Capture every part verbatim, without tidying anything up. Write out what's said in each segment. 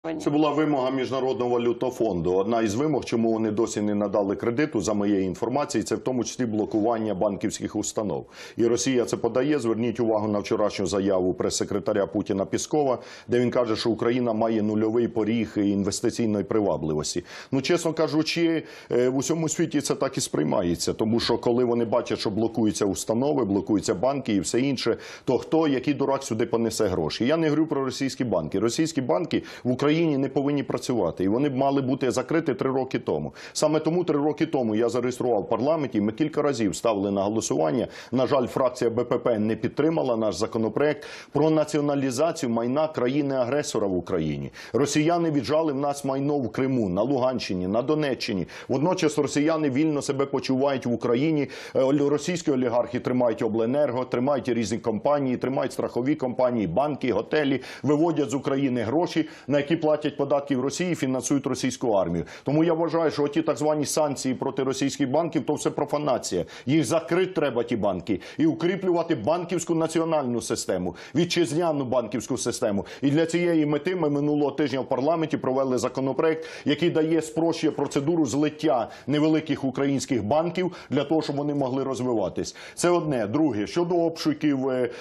Це була вимога Міжнародного валютного фонду. Одна із вимог, чому вони досі не надали кредиту, за моєю інформацією, це в тому числі блокування банківських установ. І Росія це подає. Зверніть увагу на вчорашню заяву прес-секретаря Путіна Пєскова, де він каже, що Україна має нульовий поріг інвестиційної привабливості. Ну, чесно кажучи, в усьому світі це так і сприймається. Тому що коли вони бачать, що блокуються установи, блокуються банки і все інше, то хто, який дурак сюди понесе гроші? Я не говорю про російські банки. Російські банки в Україні Україні не повинні працювати. І вони б мали бути закриті три роки тому. Саме тому три роки тому я зареєстрував в парламенті, ми кілька разів ставили на голосування. На жаль, фракція Бе Пе Пе не підтримала наш законопроект про націоналізацію майна країни-агресора в Україні. Росіяни віджали в нас майно в Криму, на Луганщині, на Донеччині. Водночас росіяни вільно себе почувають в Україні. Російські олігархи тримають обленерго, тримають різні компанії, тримають страхові компанії, банки, готелі, виводять з України гроші, на які платять податки в Росії, фінансують російську армію. Тому я вважаю, що ті так звані санкції проти російських банків – то все профанація. Їх закрити треба, ті банки, і укріплювати банківську національну систему, вітчизняну банківську систему. І для цієї мети ми минулого тижня в парламенті провели законопроект, який дає, спрощує процедуру злиття невеликих українських банків для того, щоб вони могли розвиватись. Це одне. Друге, щодо обшуків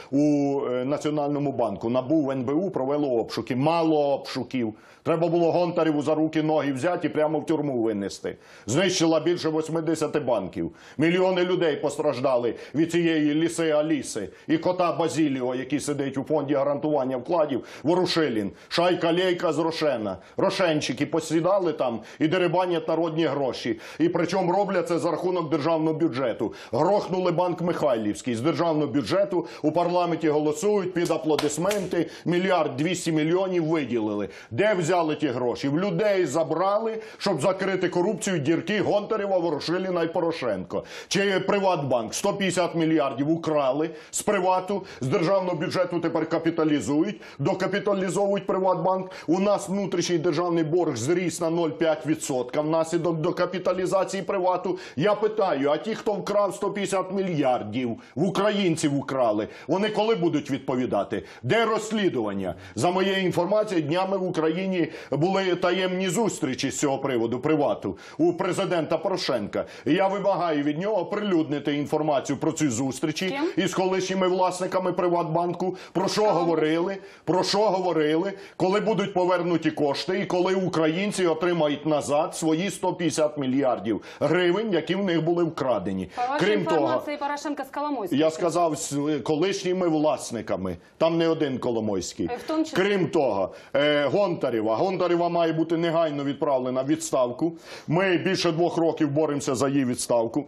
у Національному банку. НАБУ, Ен Бе У провело обшуки. Мало обшуків. Треба було Гонтареву за руки ноги взяти і прямо в тюрму винести. Знищила більше восьмидесяти банків. Мільйони людей постраждали від цієї ліси Аліси. І кота Базіліо, який сидить у фонді гарантування вкладів, Ворушилін. Шайка-лейка з Рошена. Рошенчики посідали там і дерибанять народні гроші. І причому роблять це за рахунок державного бюджету. Грохнули банк Михайлівський. З державного бюджету у парламенті голосують під аплодисменти. Мільярд двісті мільйонів виділили. Де взяли ті гроші? В людей забрали, щоб закрити корупцію, дірки Гонтарева, Ворушиліна і Порошенко. Чи Приватбанк сто п'ятдесят мільярдів украли з привату, з державного бюджету тепер капіталізують, докапіталізовують Приватбанк. У нас внутрішній державний борг зріс на нуль цілих п'ять десятих відсотка внаслідок докапіталізації привату. Я питаю, а ті, хто вкрав сто п'ятдесят мільярдів, в українців украли, вони коли будуть відповідати? Де розслідування? За моєю інформацією, днями в Україні були таємні зустрічі з цього приводу привату у президента Порошенка. І я вимагаю від нього оприлюднити інформацію про ці зустрічі Ким? із колишніми власниками Приватбанку. Про що Ким? говорили? Про що говорили? Коли будуть повернуті кошти і коли українці отримають назад свої сто п'ятдесят мільярдів гривень, які в них були вкрадені. Крім того, Порошенка з Коломойським. Я сказав, з колишніми власниками. Там не один Коломойський. Крім того, Гонтарева. Гонтарева має бути негайно відправлена в відставку. Ми більше двох років боремося за її відставку.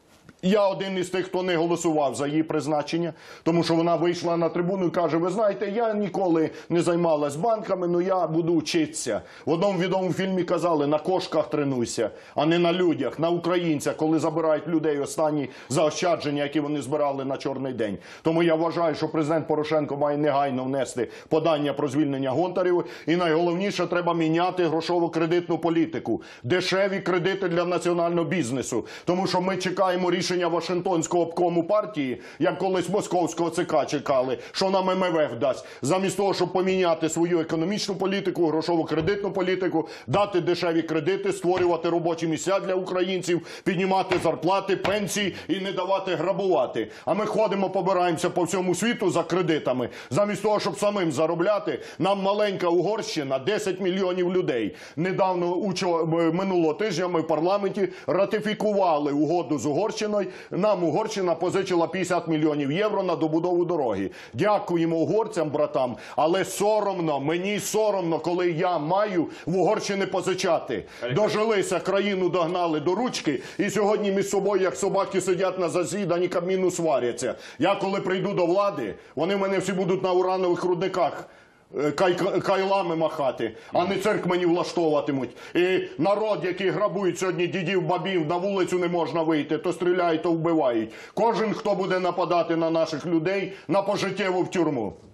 Я один із тих, хто не голосував за її призначення, тому що вона вийшла на трибуну і каже, ви знаєте, я ніколи не займалась банками, але я буду вчитися. В одному відомому фільмі казали, на кошках тренуйся, а не на людях, на українцях, коли забирають людей останні заощадження, які вони збирали на чорний день. Тому я вважаю, що президент Порошенко має негайно внести подання про звільнення Гонтаревої. І найголовніше, треба міняти грошово-кредитну політику. Дешеві кредити для національного бізнесу. Тому що ми чекаємо рішення Рішення Вашингтонського обкому партії, як колись московського ЦК чекали, що нам Ем Еф Еф дасть. Замість того, щоб поміняти свою економічну політику, грошово-кредитну політику, дати дешеві кредити, створювати робочі місця для українців, піднімати зарплати, пенсії і не давати грабувати. А ми ходимо, побираємося по всьому світу за кредитами. Замість того, щоб самим заробляти, нам маленька Угорщина, десять мільйонів людей. Недавно, минулого тижня, ми в парламенті ратифікували угоду з Угорщиною. Нам Угорщина позичила п'ятдесят мільйонів євро на добудову дороги. Дякуємо угорцям, братам, але соромно, мені соромно, коли я маю в Угорщини позичати. Дожилися, країну догнали до ручки, і сьогодні між собою, як собаки, сидять на засіданні Кабміну, сваряться. Я коли прийду до влади, вони в мене всі будуть на уранових рудниках Кай, кайлами махати, а не цирк мені влаштовуватимуть. І народ, який грабують сьогодні дідів, бабів, на вулицю не можна вийти, то стріляють, то вбивають. Кожен, хто буде нападати на наших людей, на пожиттєву в тюрму.